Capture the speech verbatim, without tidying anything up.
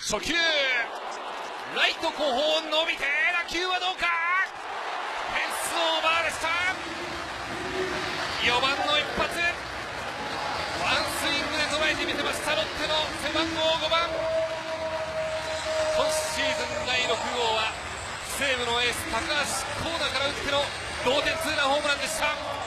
初球ライト後方伸びて打球はどうか、フェンスオーバーでした。よばんの一発、ワンスイングで捉えてみせましたロッテの背番号ごばん。今シーズンだいろくごうは西武のエース高橋光成から打っての同点ツーランホームランでした。